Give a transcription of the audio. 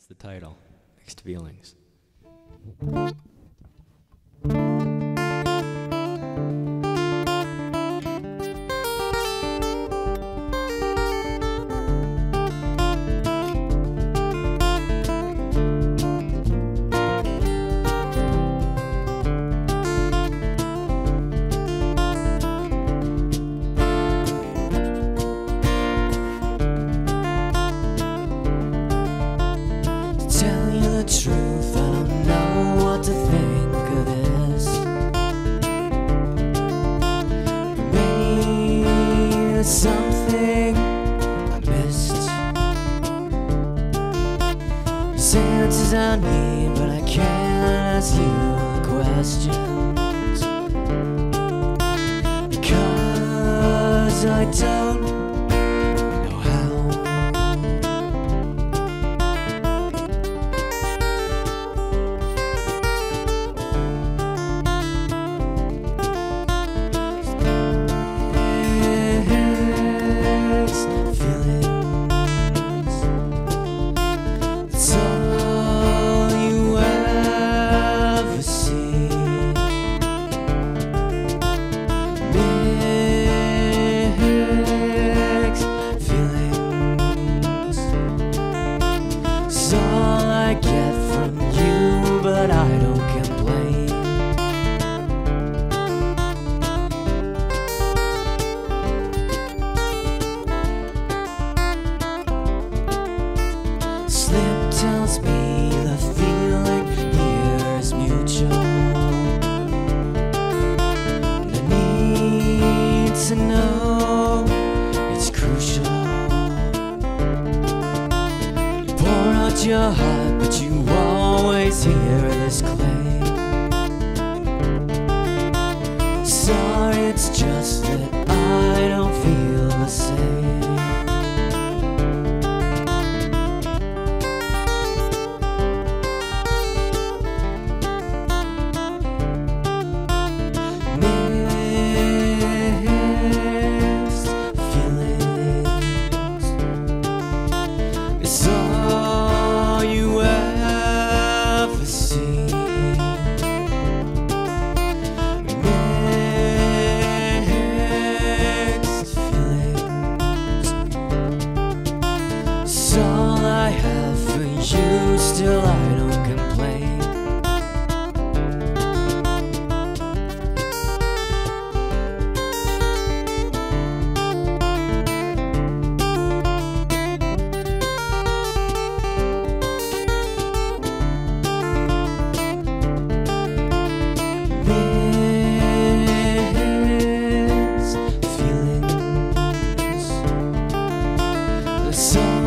That's the title, Mixed Feelings. Truth, I don't know what to think of this. Maybe there's something I missed. There's answers I need, but I can't ask you the questions, because I don't know how. All I get from you, but I don't complain. Slip tells me the feeling here is mutual, and I need to know it's crucial. Your heart, but you always hear this claim. Sorry, it's just that I don't feel the same. Mixed feelings. It's all you ever see. Mixed feelings. It's all I have for you, still I don't complain. So